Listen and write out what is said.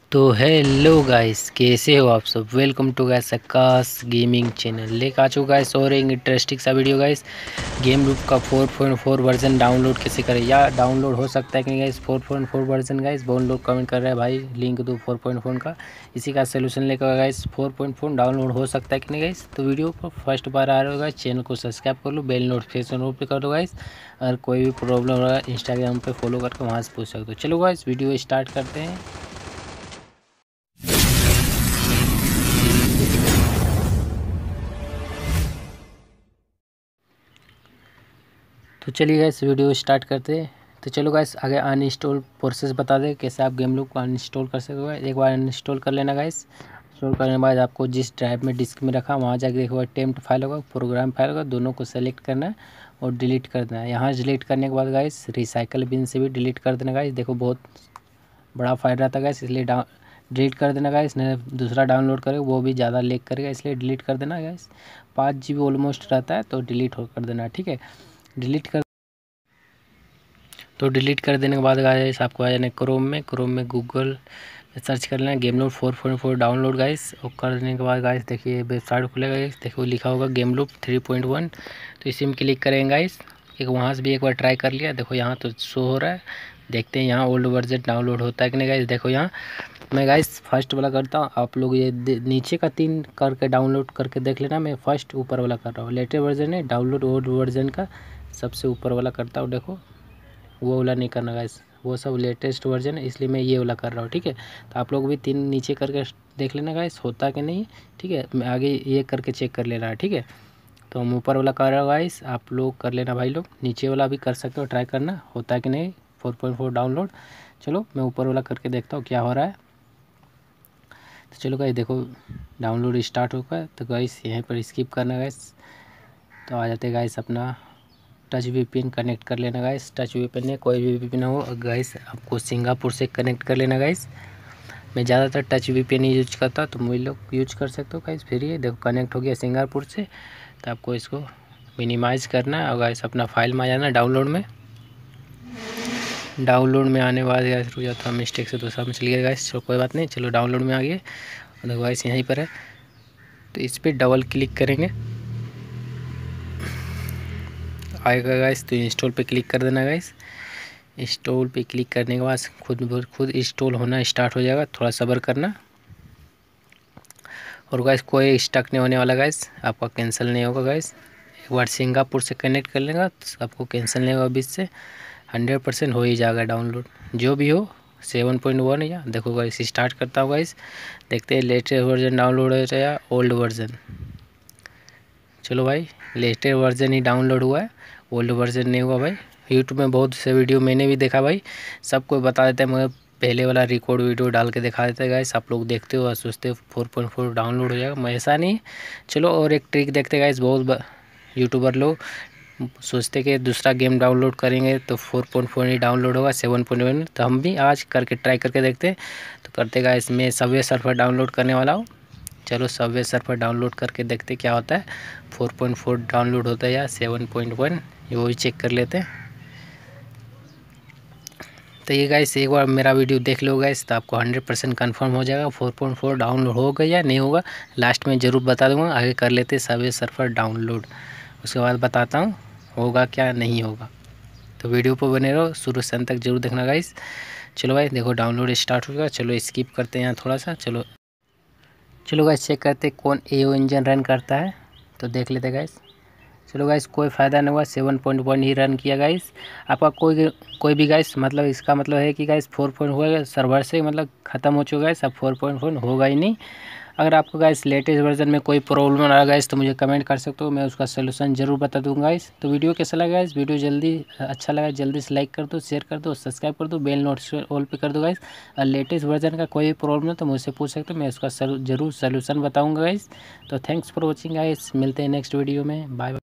तो hello guys, कैसे हो आप सब। Welcome to guys Aakash gaming channel. लेकर आ चुका गाइस और एक इंटरेस्टिंग सा वीडियो गाइस। गेम लूप का 4.4 वर्जन डाउनलोड कैसे करें, या डाउनलोड हो सकता है कि नहीं गाइस 4.4 वर्जन। गाइस बहुत लोग कमेंट कर रहे हैं भाई लिंक दो 4.4 का। इसी का सोल्यूशन लेकर गाइस 4.4 डाउनलोड हो सकता है कि नहीं गाइस। तो वीडियो पर फर्स्ट बार आ रहे हो गाइस, चैनल को सब्सक्राइब कर लो, बेल नोटिफिकेशन ऑन पे कर दो गाइस। अगर कोई भी प्रॉब्लम हो रहा है इंस्टाग्राम पे फॉलो करके वहाँ से पूछ सकते हो। चलो गाइस वीडियो स्टार्ट करते हैं। तो चलिए गाइस वीडियो स्टार्ट करते हैं। तो चलो गाइस आगे अनइंस्टॉल प्रोसेस बता दें कैसे आप गेम लूप को अनइंस्टॉल कर सकते हो। एक बार अनइंस्टॉल कर लेना गाइस। इंस्टॉल करने के बाद आपको जिस ड्राइव में डिस्क में रखा वहाँ जाके देखो टेम्प्ट फाइल होगा, प्रोग्राम फाइल होगा, दोनों को सेलेक्ट करना है और डिलीट कर देना है। यहाँ डिलीट करने के बाद गाइस रिसाइकल बिन से भी डिलीट कर देना गाइस। देखो बहुत बड़ा फाइल रहता है गाइस, इसलिए डिलीट कर देना गाइस। नहीं दूसरा डाउनलोड करेगा वो भी ज़्यादा लेक करेगा, इसलिए डिलीट कर देना गाइस। 5 GB ऑलमोस्ट रहता है तो डिलीट कर देना, ठीक है। डिलीट कर देने के बाद गाइस आपको आ जाना क्रोम में गूगल में सर्च कर लेना गेम लूप 4.4 डाउनलोड गाइस। और कर देने के बाद गाइस देखिए वेबसाइट खुलेगा गाइस, देखो लिखा होगा गेम लूप 3.1। तो इसी में क्लिक करेंगे गाइस। एक वहाँ से भी एक बार ट्राई कर लिया, देखो यहाँ तो शो हो रहा है। देखते हैं यहाँ ओल्ड वर्जन डाउनलोड होता है कि नहीं गाइस। देखो यहाँ मैं गाइस फर्स्ट वाला करता हूँ, आप लोग ये नीचे का 3 करके डाउनलोड करके देख लेना। मैं फर्स्ट ऊपर वाला कर रहा हूँ, लेटेस्ट वर्जन है डाउनलोड ओल्ड वर्जन का सबसे ऊपर वाला करता हूँ। देखो वो वाला नहीं करना गाइस, वो सब लेटेस्ट वर्जन है इसलिए मैं ये वाला कर रहा हूँ, ठीक है। तो आप लोग भी 3 नीचे करके देख लेना गाइस होता कि नहीं, ठीक है। मैं आगे ये करके चेक कर लेना है, ठीक है। तो हम ऊपर वाला कर रहा हूँ गाइस, आप लोग कर लेना भाई लोग। नीचे वाला भी कर सकते हो, ट्राई करना होता है कि नहीं 4.4 डाउनलोड। चलो मैं ऊपर वाला करके देखता हूँ क्या हो रहा है। तो चलो गाइस देखो डाउनलोड स्टार्ट होगा। तो गाइस यहीं पर स्किप करना गाइस। तो आ जाते गाइस अपना टच वीपीएन कनेक्ट कर लेना गाइस। टच वीपीएन है कोई भी वीपीएन हो गाइस, आपको सिंगापुर से कनेक्ट कर लेना गाइस। मैं ज़्यादातर टच वीपीएन यूज करता हूँ, तो मुझे लोग यूज कर सकते हो गाइस। फिर ये देखो कनेक्ट हो गया सिंगापुर से। तो आपको इसको मिनिमाइज़ करना है और गाइस अपना फाइल में आ जाना डाउनलोड में। डाउनलोड में आने बाद गाइस रुक जाता मिस्टेक से दूसरा में चल गया गाइस, चलो कोई बात नहीं। चलो डाउनलोड में आ गए, देखो गाइस यहीं पर है। तो इस पर डबल क्लिक करेंगे आएगा गाइस। तो इंस्टॉल पे क्लिक कर देना गाइस। इंस्टॉल पे क्लिक करने के बाद खुद इंस्टॉल होना स्टार्ट हो जाएगा, थोड़ा सब्र करना। और गाइस कोई स्टक नहीं होने वाला गाइस, आपका कैंसिल नहीं होगा गाइस। एक बार सिंगापुर से कनेक्ट कर लेगा तो आपको कैंसिल नहीं होगा, बीच से 100% हो ही जाएगा डाउनलोड जो भी हो 7.1 या देखो गाइस स्टार्ट करता हूँ गाइस। देखते हैं लेटेस्ट वर्जन डाउनलोड हो या ओल्ड वर्जन। चलो भाई लेटेस्ट वर्जन ही डाउनलोड हुआ है, ओल्ड वर्जन नहीं हुआ भाई। यूट्यूब में बहुत से वीडियो मैंने भी देखा भाई, सबको बता देते हैं मगर पहले वाला रिकॉर्ड वीडियो डाल के दिखा देते हैं गाइस। आप लोग देखते हो और सोचते हो 4.4 डाउनलोड हो जाएगा, मैं ऐसा नहीं। चलो और एक ट्रिक देखते हैं गाइस। बहुत यूट्यूबर लोग सोचते कि दूसरा गेम डाउनलोड करेंगे तो 4.4 ही डाउनलोड होगा 7.1। तो हम भी आज करके ट्राई करके देखते हैं। तो करते गाइस मैं सबवे सर्फर डाउनलोड करने वाला हूँ। चलो सबवे सर्फर डाउनलोड करके देखते क्या होता है, 4.4 डाउनलोड होता है या 7.1, ये वो भी चेक कर लेते हैं। तो ये गाइस एक बार मेरा वीडियो देख लो गाइस तो आपको 100% कन्फर्म हो जाएगा 4.4 डाउनलोड होगा या नहीं होगा। लास्ट में ज़रूर बता दूंगा। आगे कर लेते हैं सबवे सर्फर डाउनलोड, उसके बाद बताता हूँ होगा क्या नहीं होगा। तो वीडियो पर बने रहो, शुरू से अंत तक जरूर देखना गाइस। चलो भाई देखो डाउनलोड स्टार्ट हो गया। चलो स्किप करते हैं यहाँ थोड़ा सा। चलो गाइस चेक करते कौन एओ इंजन रन करता है, तो देख लेते गाइस। चलो गाइस कोई फ़ायदा नहीं हुआ, 7.1 ही रन किया गाइस। आपका कोई भी गाइस मतलब इसका मतलब है कि गाइस 4. हुआ सर्वर से मतलब ख़त्म हो चुका है, सब 4.1 होगा ही नहीं। अगर आपको गाइस लेटेस्ट वर्जन में कोई प्रॉब्लम आ रहा है गाइस तो मुझे कमेंट कर सकते हो, मैं उसका सोल्यूशन ज़रूर बता दूँगा गाइस। तो वीडियो कैसा लगा गाइस, वीडियो जल्दी अच्छा लगा जल्दी से लाइक कर दो, शेयर कर दो, सब्सक्राइब कर दो, बेल नोटिफिकेशन ऑल पे कर दो गाइस। और लेटेस्ट वर्जन का कोई भी प्रॉब्लम है तो मुझसे पूछ सकते हो, मैं उसका ज़रूर सोल्यूशन बताऊँगा गाइस। तो थैंक्स फॉर वॉचिंग गाइस, मिलते हैं नेक्स्ट वीडियो में, बाय।